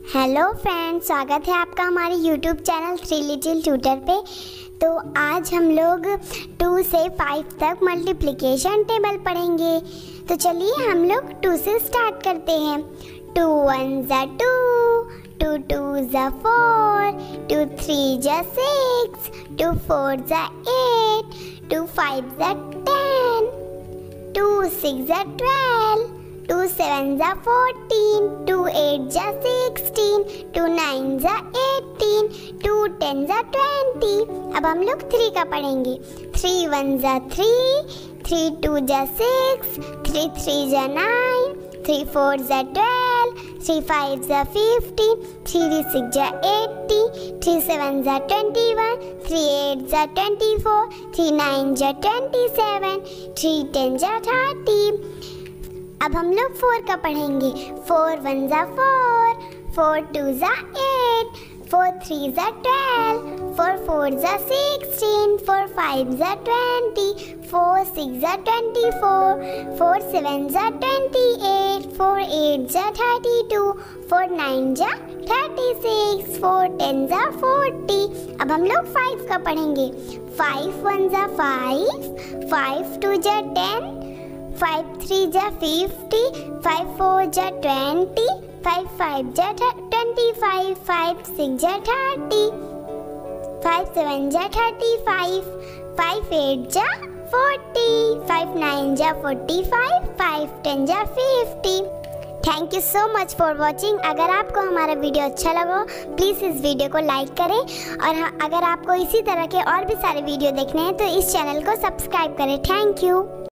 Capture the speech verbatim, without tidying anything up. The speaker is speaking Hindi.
हेलो फ्रेंड्स, स्वागत है आपका हमारे YouTube channel three little tutor पे। तो आज हम लोग टू से फाइव तक मल्टीप्लिकेशन टेबल पढ़ेंगे। तो चलिए हम लोग टू से स्टार्ट करते हैं। टू वन ज़ा टू, टू टू ज़ा फोर, टू थ्री ज़ा सिक्स, टू फोर ज़ा एट, टू फाइव ज़ा टेन, टू सिक्स ज़ा ट्वेल्व, टू सेवन ज़ा फोर्टीन, टू एट ज़ा सिक्सटीन, टू नाइन ज़ा एटीन, टू टेन ज़ा ट्वेंटी। अब हम लोग थ्री का पढ़ेंगे। थ्री वन ज़ा थ्री, थ्री टू ज़ा सिक्स, थ्री थ्री ज़ा नाइन, थ्री फोर ज़ा ट्वेल्व, थ्री फाइव ज़ा फिफ्टीन, थ्री सिक्स ज़ा एट्टी, थ्री सेवन ज़ा ट्वेंटी वन, थ्री एट ज़ा ट्वेंटी फोर, थ्री नाइन ज़ा ट्वेंटी सेवन, थ्री टेन ज़ा थर्टी। अब हम लोग फोर का पढ़ेंगे। फोर वन ज़ा फोर, फोर टू ज़ा एट, फोर थ्री ज़ा ट्वेल्व, फोर फोर ज़ा सिक्सटीन, फोर फाइव ज़ा ट्वेंटी, फोर सिक्स ज़ा ट्वेंटी फोर, फोर सेवन ज़ा ट्वेंटी एट, फोर एट ज़ा थर्टी टू, फोर नाइन ज़ा थर्टी सिक्स, फोर टेन ज़ा फोर्टी। अब हम लोग फाइव का पढ़ेंगे। फाइव वन ज़ा फाइव, फाइव टू ज़ा टेन, फाइव थ्री ज़ा फिफ्टी, फाइव फोर ज़ा ट्वेंटी, फाइव फाइव ज़ा ट्वेंटी फाइव, फाइव सिक्स ज़ा थर्टी, फाइव सेवन ज़ा थर्टी फाइव, फाइव एट ज़ा फोर्टी, फाइव नाइन ज़ा फोर्टी फाइव, फाइव टेन ज़ा fifty. Thank you so much for watching. अगर आपको हमारा वीडियो अच्छा लगा प्लीज़ इस वीडियो को लाइक करें, और हाँ, अगर आपको इसी तरह के और भी सारे वीडियो देखने हैं तो इस चैनल को सब्सक्राइब करें। Thank you.